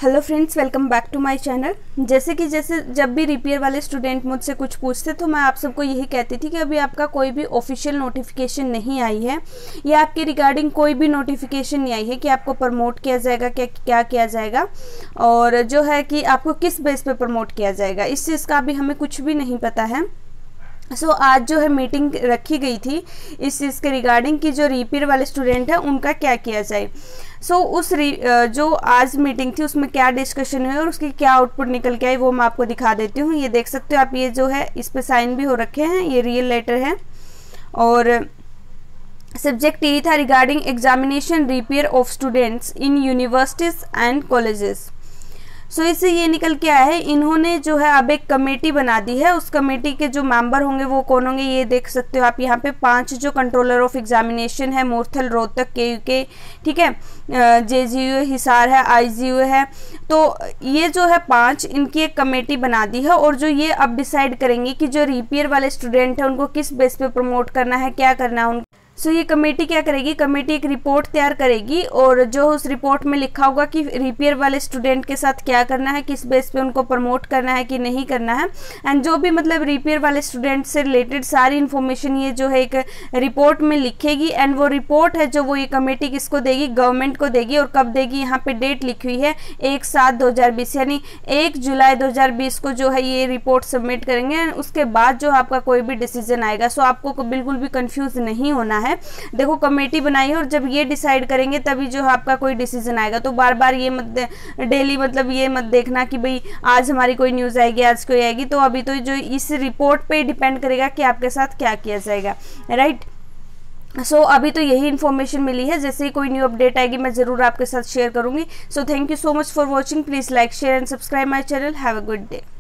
Hello friends, welcome back to my channel. जैसे जब भी रिपेयर वाले स्टूडेंट मुझसे कुछ पूछते तो मैं आप सबको यही कहती थी कि अभी आपका कोई भी ऑफिशियल नोटिफिकेशन नहीं आई है या आपके रिगार्डिंग कोई भी नोटिफिकेशन नहीं आई है कि आपको प्रमोट किया जाएगा, क्या किया जाएगा और जो है कि आपको किस बेस पे प्रमोट किया जाएगा, इस चीज़ का अभी हमें कुछ भी नहीं पता है। आज जो है मीटिंग रखी गई थी इस चीज़ के रिगार्डिंग कि जो रिपेयर वाले स्टूडेंट है उनका क्या किया जाए। जो आज मीटिंग थी उसमें क्या डिस्कशन हुई और उसकी क्या आउटपुट निकल के आई वो मैं आपको दिखा देती हूँ। ये देख सकते हो आप, ये जो है इस पे साइन भी हो रखे हैं, ये रियल लेटर है और सब्जेक्ट यही था regarding examination repair of students in universities and colleges. इससे ये निकल के आया है, इन्होंने जो है अब एक कमेटी बना दी है। उस कमेटी के जो मेंबर होंगे वो कौन होंगे ये देख सकते हो आप यहाँ पे। 5 जो कंट्रोलर ऑफ एग्जामिनेशन है, मूर्थल, रोहतक, KUK, ठीक है, JGU हिसार है, IGU है। तो ये जो है 5 इनकी एक कमेटी बना दी है और जो ये अब डिसाइड करेंगे कि जो रिपेयर वाले स्टूडेंट है उनको किस बेस पे प्रमोट करना है, क्या करना है उनको। ये कमेटी क्या करेगी, कमेटी एक रिपोर्ट तैयार करेगी और जो उस रिपोर्ट में लिखा होगा कि रिपेयर वाले स्टूडेंट के साथ क्या करना है, किस बेस पे उनको प्रमोट करना है कि नहीं करना है, एंड जो भी मतलब रिपेयर वाले स्टूडेंट से रिलेटेड सारी इन्फॉर्मेशन ये जो है एक रिपोर्ट में लिखेगी। एंड वो रिपोर्ट है जो वो ये कमेटी किसको देगी, गवर्नमेंट को देगी। और कब देगी, यहाँ पे डेट लिखी हुई है 1/7/2020 यानी 1 जुलाई 2020 को जो है ये रिपोर्ट सबमिट करेंगे। उसके बाद जो आपका कोई भी डिसीजन आएगा। आपको बिल्कुल भी कंफ्यूज नहीं होना है। देखो कमेटी बनाई है और जब ये डिसाइड करेंगे तभी जो आपका कोई डिसीजन आएगा। तो बार बार ये मत डेली मतलब ये मत देखना कि भाई आज हमारी कोई न्यूज़ आएगी, आज कोई आएगी। तो अभी तो जो इस रिपोर्ट पे डिपेंड करेगा कि आपके साथ क्या किया जाएगा, राइट। अभी तो यही इन्फॉर्मेशन मिली है। जैसे ही कोई न्यू अपडेट आएगी मैं ज़रूर आपके साथ शेयर करूंगी। Thank you so much for watching. Please like, share and subscribe my channel. Have a good day.